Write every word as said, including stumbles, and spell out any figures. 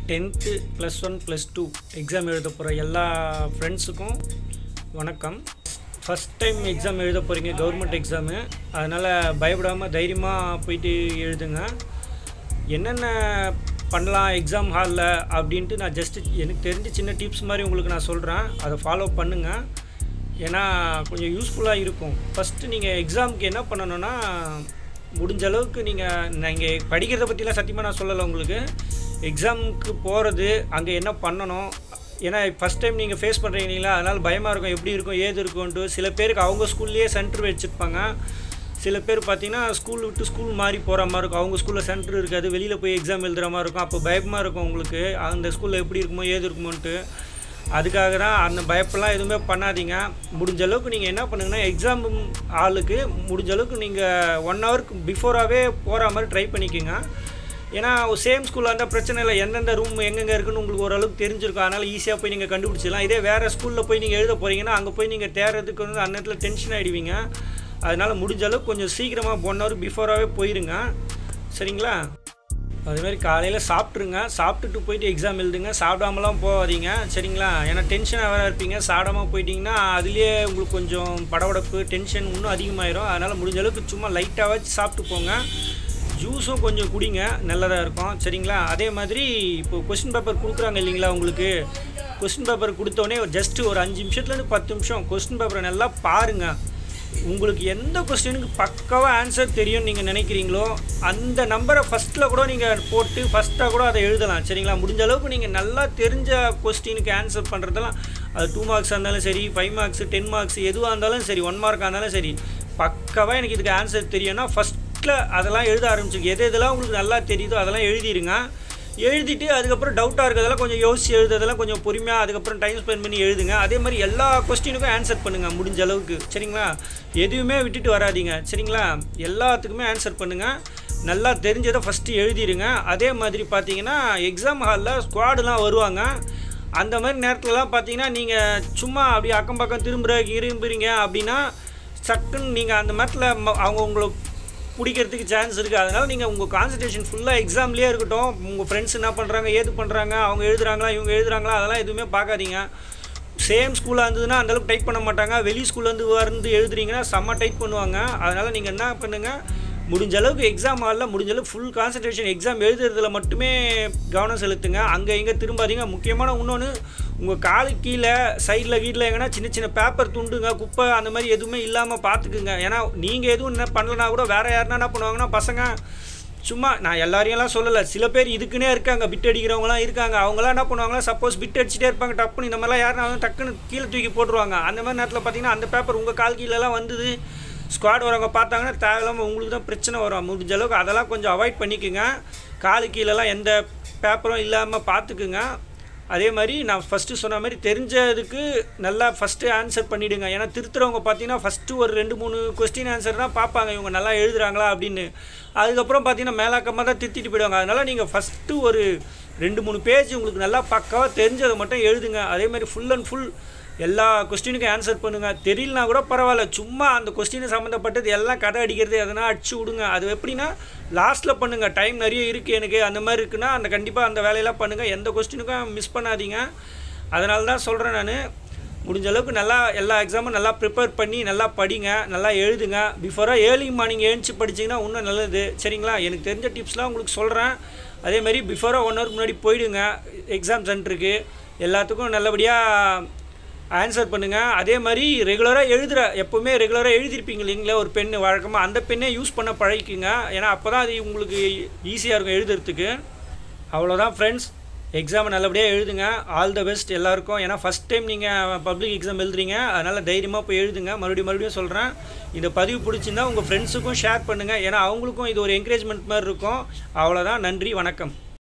tenth plus one plus two exam எழுத போகிற எல்லா ஃப்ரெண்ட்ஸுக்கும் வணக்கம். ஃபஸ்ட் டைம் எக்ஸாம் எழுத போகிறீங்க, கவர்மெண்ட் எக்ஸாமு. அதனால் பயப்படாமல் தைரியமாக போயிட்டு எழுதுங்க. என்னென்ன பண்ணலாம் எக்ஸாம் ஹாலில் அப்படின்ட்டு நான் ஜஸ்ட்டு எனக்கு தெரிஞ்ச சின்ன டிப்ஸ் மாதிரி உங்களுக்கு நான் சொல்கிறேன். அதை ஃபாலோ பண்ணுங்கள், ஏன்னா கொஞ்சம் யூஸ்ஃபுல்லாக இருக்கும். ஃபஸ்ட்டு நீங்கள் எக்ஸாமுக்கு என்ன பண்ணணுன்னா, முடிஞ்ச அளவுக்கு நீங்கள் நீங்கள் படிக்கிறத பற்றிலாம் சத்தியமாக நான் சொல்லலை. உங்களுக்கு எக்ஸாமுக்கு போகிறது, அங்கே என்ன பண்ணணும், ஏன்னா ஃபஸ்ட் டைம் நீங்கள் ஃபேஸ் பண்ணுறீங்களா, அதனால் பயமாக இருக்கும், எப்படி இருக்கும் ஏது இருக்கும்ன்ட்டு. சில பேருக்கு அவங்க ஸ்கூல்லேயே சென்டர் வச்சுருப்பாங்க. சில பேர் பார்த்திங்கன்னா ஸ்கூல் விட்டு ஸ்கூல் மாறி போகிற மாதிரி இருக்கும். அவங்க ஸ்கூலில் சென்டர் இருக்காது, வெளியில் போய் எக்ஸாம் எழுதுகிற மாதிரி இருக்கும். அப்போ பயமாக இருக்கும் உங்களுக்கு, அந்த ஸ்கூலில் எப்படி இருக்குமோ ஏது இருக்குமோன்ட்டு. அதுக்காக தான் அந்த பயப்பெல்லாம் எதுவுமே பண்ணாதீங்க. முடிஞ்ச அளவுக்கு நீங்கள் என்ன பண்ணுங்கன்னா, எக்ஸாம் ஹாலுக்கு முடிஞ்ச அளவுக்கு நீங்கள் ஒன் ஹவருக்கு பிஃபோராகவே போகிற மாதிரி ட்ரை பண்ணிக்கோங்க. ஏன்னா சேம் ஸ்கூலில் இருந்தால் பிரச்சனை இல்லை, எந்தெந்த ரூம் எங்கெங்கே இருக்குன்னு உங்களுக்கு ஓரளவுக்கு தெரிஞ்சிருக்கும். அதனால் ஈஸியாக போய் நீங்கள் கண்டுபிடிச்சிடலாம். இதே வேறு ஸ்கூலில் போய் நீங்கள் எழுத போகிறீங்கன்னா, அங்கே போய் நீங்கள் தேடுறதுக்கு வந்து அந்த நேரத்தில் டென்ஷன் ஆகிடுவீங்க. அதனால் முடிஞ்ச அளவுக்கு கொஞ்சம் சீக்கிரமாக ஒன் ஹவர் பிஃபோராகவே போயிருங்க, சரிங்களா? அதுமாதிரி காலையில் சாப்பிட்ருங்க, சாப்பிட்டுட்டு போயிட்டு எக்ஸாம் எழுதுங்க. சாப்பிடாமலாம் போகாதீங்க, சரிங்களா? ஏன்னா டென்ஷனாக வேறு இருப்பீங்க. சாப்பிடாமல் போயிட்டிங்கன்னா அதுலேயே உங்களுக்கு கொஞ்சம் படபடப்பு டென்ஷன் இன்னும் அதிகமாகிடும். அதனால் முடிஞ்ச அளவுக்கு சும்மா லைட்டாக வச்சு சாப்பிட்டு போங்க. ஜூஸும் கொஞ்சம் குடிங்க, நல்லதாக இருக்கும், சரிங்களா? அதே மாதிரி இப்போது கொஸ்டின் பேப்பர் கொடுக்குறாங்க இல்லைங்களா, உங்களுக்கு கொஸ்டின் பேப்பர் கொடுத்தோடனே ஜஸ்ட்டு ஒரு அஞ்சு நிமிஷத்துலேருந்து பத்து நிமிஷம் கொஸ்டின் பேப்பரை நல்லா பாருங்கள். உங்களுக்கு எந்த கொஸ்டினுக்கு பக்காவாக ஆன்சர் தெரியும்னு நீங்கள் நினைக்கிறீங்களோ அந்த நம்பரை ஃபஸ்ட்டில் கூட நீங்கள் போட்டு ஃபஸ்ட்டாக கூட அதை எழுதலாம், சரிங்களா? முடிஞ்ச அளவுக்கு நீங்கள் நல்லா தெரிஞ்ச கொஸ்டினுக்கு ஆன்சர் பண்ணுறதெல்லாம், அது டூ மார்க்ஸாக இருந்தாலும் சரி, ஃபைவ் மார்க்ஸு டென் மார்க்ஸ் எதுவாக இருந்தாலும் சரி, ஒன் மார்க்காக இருந்தாலும் சரி, பக்காவாக எனக்கு இதுக்கு ஆன்சர் தெரியும்னா ஃபஸ்ட்டில் அதெல்லாம் எழுத ஆரம்பிச்சிருக்கு. எது எதெல்லாம் உங்களுக்கு நல்லா தெரியுதோ அதெல்லாம் எழுதிடுங்க. எழுதிட்டு அதுக்கப்புறம் டவுட்டாக இருக்கிறதெல்லாம் கொஞ்சம் யோசிச்சு எழுதுறதெல்லாம் கொஞ்சம் பொறுமையாக அதுக்கப்புறம் டைம் ஸ்பெண்ட் பண்ணி எழுதுங்க. அதே மாதிரி எல்லா கொஸ்டினுக்கும் ஆன்சர் பண்ணுங்கள் முடிஞ்ச அளவுக்கு, சரிங்களா? எதுவுமே விட்டுட்டு வராதிங்க, சரிங்களா? எல்லாத்துக்குமே ஆன்சர் பண்ணுங்கள். நல்லா தெரிஞ்சதை ஃபஸ்ட்டு எழுதிடுங்க. அதே மாதிரி பார்த்தீங்கன்னா எக்ஸாம் ஹாலில் ஸ்குவாடுலாம் வருவாங்க. அந்த மாதிரி நேரத்துலலாம் பார்த்தீங்கன்னா நீங்கள் சும்மா அப்படி அக்கம் பக்கம் திரும்புகிற இரும்புறீங்க அப்படின்னா சக்குன்னு நீங்கள் அந்த நேரத்தில் அவங்க உங்களை பிடிக்கிறதுக்கு சான்ஸ் இருக்குது. அதனால் நீங்கள் உங்கள் கான்சன்ட்ரேஷன் ஃபுல்லாக எக்ஸாம்லேயே இருக்கட்டும். உங்கள் ஃப்ரெண்ட்ஸ் என்ன பண்ணுறாங்க ஏது பண்ணுறாங்க, அவங்க எழுதுறாங்களா இவங்க எழுதுறாங்களா, அதெல்லாம் எதுவுமே பார்க்காதீங்க. சேம் ஸ்கூலாக இருந்ததுன்னா அந்தளவுக்கு டைப் பண்ண மாட்டாங்க. வெளி ஸ்கூல்லேருந்து வந்து எழுதுறீங்கன்னா செம்ம டைப் பண்ணுவாங்க. அதனால் நீங்கள் என்ன பண்ணுங்கள், முடிஞ்ச அளவுக்கு எக்ஸாம் ஹாலில் முடிஞ்ச அளவுக்கு ஃபுல் கான்சன்ட்ரேஷன் எக்ஸாம் எழுதுறதுல மட்டுமே கவனம் செலுத்துங்க. அங்கே இங்கே திரும்பாதீங்க. முக்கியமான இன்னொன்று, உங்கள் காலு கீழே சைடில் வீட்டில் எங்கன்னா சின்ன சின்ன பேப்பர் துண்டுங்க குப்பை அந்த மாதிரி எதுவுமே இல்லாமல் பார்த்துக்குங்க. ஏன்னா நீங்கள் எதுவும் என்ன பண்ணலனா கூட வேறு யாருன்னா என்ன பண்ணுவாங்கன்னா, பசங்க சும்மா, நான் எல்லாரையும்லாம் சொல்லலை, சில பேர் இதுக்குன்னே இருக்காங்க, பிட் அடிக்கிறவங்களாம் இருக்காங்க. அவங்களாம் என்ன பண்ணுவாங்கன்னா, சப்போஸ் பிட் அடிச்சுட்டே இருப்பாங்க, டப்புன்னு இந்த மாதிரிலாம் யாருன்னா டக்குன்னு கீழே தூக்கி போட்டுருவாங்க. அந்த மாதிரி நேரத்தில் பார்த்தீங்கன்னா அந்த பேப்பர் உங்கள் கால் கீழெல்லாம் வந்தது, ஸ்குவாட் வரவங்க பார்த்தாங்கன்னா தேவையில்லாமல் உங்களுக்கு தான் பிரச்சனை வரும். முடிஞ்ச அளவுக்கு அதெல்லாம் கொஞ்சம் அவாய்ட் பண்ணிக்கோங்க. காலு கீழெல்லாம் எந்த பேப்பரும் இல்லாமல் பார்த்துக்குங்க. அதே மாதிரி நான் ஃபஸ்ட்டு சொன்ன மாதிரி தெரிஞ்சதுக்கு நல்லா ஃபஸ்ட்டு ஆன்சர் பண்ணிவிடுங்க. ஏன்னா திருத்துறவங்க பார்த்தீங்கன்னா ஃபஸ்ட்டு ஒரு ரெண்டு மூணு கொஸ்டின் ஆன்சர் தான் பார்ப்பாங்க, இவங்க நல்லா எழுதுறாங்களா அப்படின்னு. அதுக்கப்புறம் பார்த்தீங்கன்னா மேலாக்கமாக தான் திருத்திட்டு போயிடுவாங்க. அதனால் நீங்கள் ஃபஸ்ட்டு ஒரு ரெண்டு மூணு பேஜ் உங்களுக்கு நல்லா பக்காவாக தெரிஞ்சதை மட்டும் எழுதுங்க. அதே மாதிரி ஃபுல் அண்ட் ஃபுல் எல்லா கொஸ்டினுக்கும் ஆன்சர் பண்ணுங்கள். தெரியலனா கூட பரவாயில்ல, சும்மா அந்த கொஸ்டினை சம்மந்தப்பட்டது எல்லாம் கதை அடிக்கிறது எதனா அடிச்சு விடுங்க. அது எப்படின்னா லாஸ்ட்டில் பண்ணுங்கள். டைம் நிறைய இருக்குது எனக்கு அந்த மாதிரி இருக்குன்னா அந்த கண்டிப்பாக அந்த வேலையெல்லாம் பண்ணுங்கள். எந்த கொஸ்டினுக்கும் மிஸ் பண்ணாதீங்க. அதனால தான் சொல்கிறேன் நான், முடிஞ்ச அளவுக்கு நல்லா எல்லா எக்ஸாமும் நல்லா ப்ரிப்பேர் பண்ணி நல்லா படிங்க, நல்லா எழுதுங்க. பிஃபோராக ஏர்லி மார்னிங் எழுந்துச்சி படிச்சிங்கன்னா இன்னும் நல்லது, சரிங்களா? எனக்கு தெரிஞ்ச டிப்ஸ்லாம் உங்களுக்கு சொல்கிறேன். அதேமாதிரி பிஃபோராக ஒன் ஹவருக்கு முன்னாடி போயிடுங்க எக்ஸாம் சென்டருக்கு. எல்லாத்துக்கும் நல்லபடியாக ஆன்சர் பண்ணுங்கள். அதே மாதிரி ரெகுலராக எழுதுகிற எப்போவுமே ரெகுலராக எழுதிருப்பீங்க இல்லைங்களா ஒரு பெண்ணு, வழக்கமாக அந்த பெண்ணே யூஸ் பண்ண பழகிக்குங்க. ஏன்னா அப்போ தான் அது உங்களுக்கு ஈஸியாக இருக்கும் எழுதுறதுக்கு. அவ்வளோதான் ஃப்ரெண்ட்ஸ், எக்ஸாமை நல்லபடியாக எழுதுங்க. ஆல் த பெஸ்ட் எல்லாருக்கும். ஏன்னா ஃபஸ்ட் டைம் நீங்கள் பப்ளிக் எக்ஸாம் எழுதுறீங்க, அதனால் தைரியமாக போய் எழுதுங்க. மறுபடியும் மறுபடியும் சொல்கிறேன், இந்த பதிவு பிடிச்சிருந்தா உங்கள் ஃப்ரெண்ட்ஸுக்கும் ஷேர் பண்ணுங்கள். ஏன்னா அவங்களுக்கும் இது ஒரு என்கரேஜ்மெண்ட் மாதிரி இருக்கும். அவ்வளோதான், நன்றி, வணக்கம்.